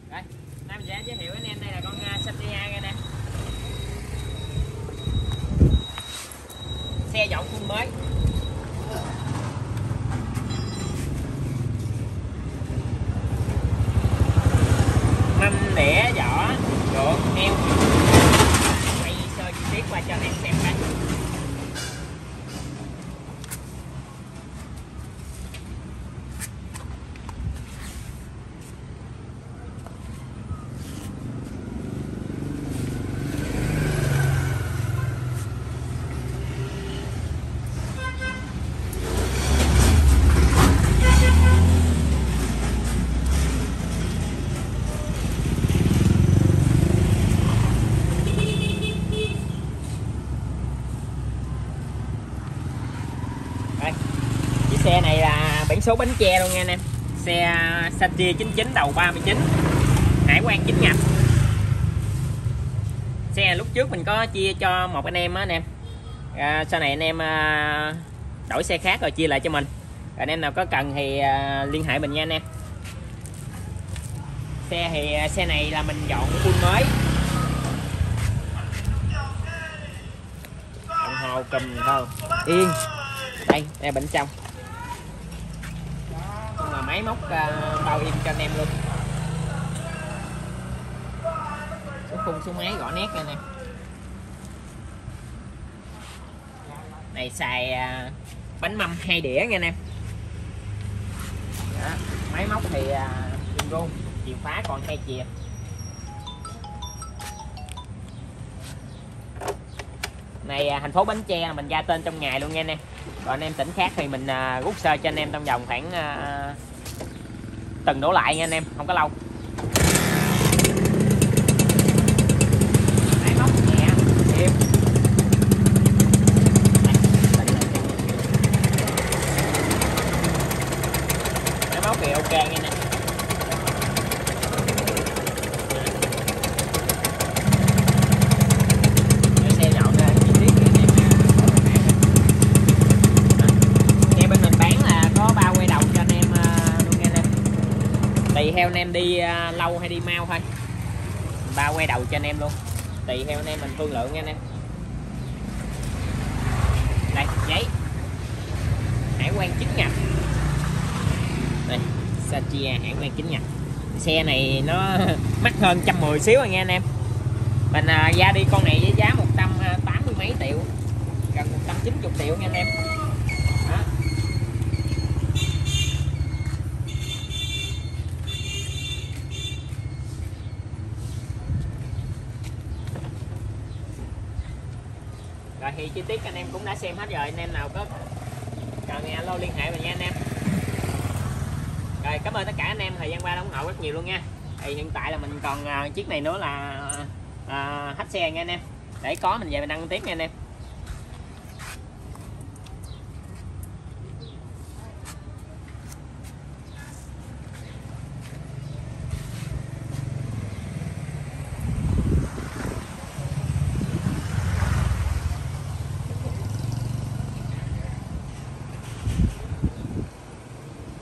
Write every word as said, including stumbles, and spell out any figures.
Đây, Nam sẽ giới thiệu với anh em đây là con uh, Satia nha nè. Xe dọn full mới. Mâm đĩa vỏ ruột heo. Quay sơ chi tiết qua cho anh em xem coi. Đây, chiếc xe này là biển số Bến Tre luôn nha anh em. Xe Satia chín chín đầu ba mươi chín, hải quan chính ngạch. Xe lúc trước mình có chia cho một anh em á anh em. À, sau này anh em à, đổi xe khác rồi chia lại cho mình. Rồi anh em nào có cần thì à, liên hệ mình nha anh em. Xe thì à, xe này là mình dọn full mới. Đồng hồ cùm thôi. Yên. Đây, đây bên trong. Nhưng mà máy móc uh, bao im cho anh em luôn. Số khung số máy gõ nét nha nè. Này xài uh, bánh mâm hai đĩa nha anh em. Đó, máy móc thì uh, rung, chìa khóa còn hai chìa. Này thành phố Bến Tre mình ra tên trong ngày luôn nha anh em. Còn anh em tỉnh khác thì mình uh, rút sơ cho anh em trong vòng khoảng uh, tuần đổ lại nha anh em, không có lâu. Máy móc nhẹ, êm. Máy móc thì ok nha anh em. Tùy theo anh em đi uh, lâu hay đi mau thôi, ba quay đầu cho anh em luôn, tùy theo anh em mình thương lượng nha anh em. Đây giấy hải quan chính ngạch. Đây Satia hải quan chính ngạch. Xe này nó mắc hơn một trăm mười xíu rồi nha anh em. Mình uh, ra đi con này với giá một trăm tám mươi mấy triệu, gần một trăm chín mươi triệu nha anh em. Đó. Rồi thì chi tiết anh em cũng đã xem hết rồi, anh em nào có cần thì alo liên hệ mình nha anh em. Rồi cảm ơn tất cả anh em thời gian qua ủng hộ rất nhiều luôn nha. Thì hiện tại là mình còn uh, chiếc này nữa là uh, hết xe nha anh em. Để có mình về mình đăng tiếp nha anh em.